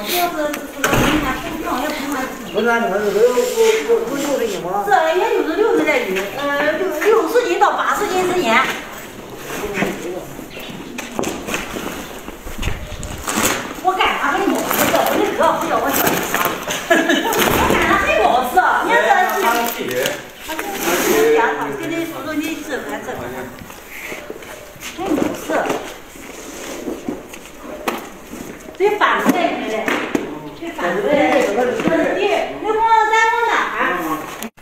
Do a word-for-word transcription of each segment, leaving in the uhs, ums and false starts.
主要是这个人家手上也不算。 不是，你们这个有有有六十斤吗？ 这也就是六十来斤，呃，六六十斤到八十斤之间。我干啥很不好吃？我的哥不叫我叫你啥？我干啥很不好吃？你看这鸡，他这这家他给你叔叔你这看这个，很不好吃。得翻过来你嘞，得翻过来。你你往咱往那儿。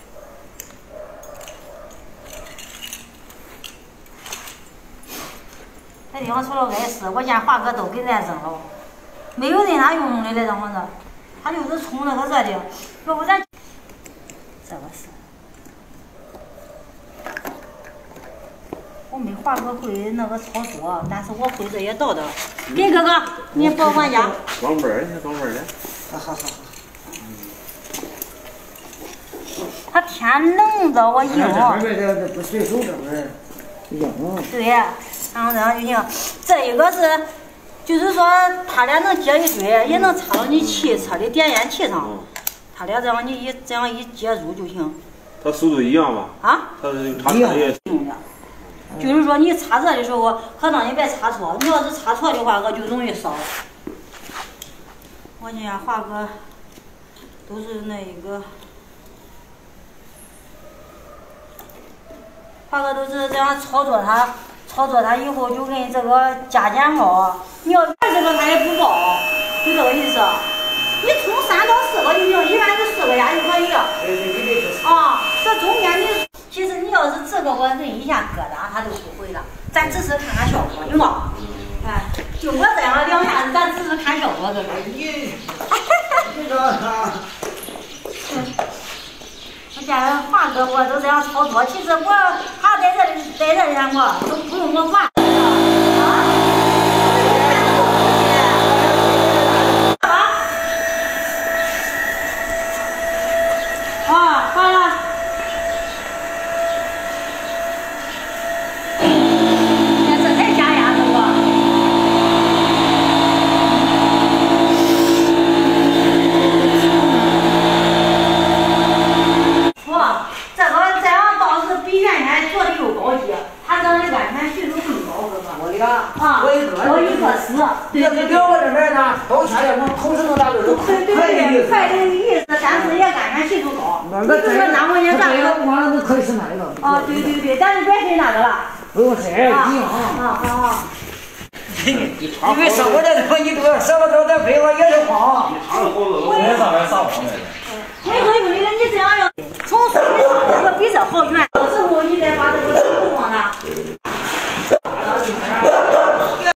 这地方除了碍事，我见华哥都给咱扔了。没有人哪用的来让我这，他就是冲那个热的，要不咱这个是，我没华哥会那个操作，但是我会这些道道。给哥哥，你保管家。 装本儿去，装本儿去。 好好好。 他天冷着我硬。 这边这不随手这边硬。 对，然后这样就行。这一个是。就是说，他俩能接一堆，也能插到你汽车的点烟器上。他俩这样你一这样一接入就行。 它速度一样吧？ 啊？ 它是插车也。 用的。就是说你插车的时候，可能你别插错。你要是插错的话，我就容易烧。我家华哥都是那个，华哥都是这样操作它。操作它以后就跟这个加减号，你要玩这个它也不报，就这个意思。你充三到四个就行，一般是四个压就可以了。啊，这中间你其实你要是这个我摁一下疙瘩，它就不会了。咱只是看看效果，行吗？哎，就我这样两下子，咱只是看效果，对不对？ 你，你这他。 我家华哥我都这样操作，其实我他在这里在这里我都不用我管。啊，好了。这才加压的我。这个这样倒是比原先做的又高级，它这样的安全系数更高，哥哥。 我的啊， 啊， 我一个， 我一个十。 对对对，我这边呢，都下来，我头上大都是对对对，快的意思，但是也安全系数高。你就说那么些咱个完了都可以是那个。 啊，对对对，咱就别申那个了。 不用申，一样。 啊啊啊！ 因为生活这东西多，什么都得背，我也是慌。 我也上来撒谎来了。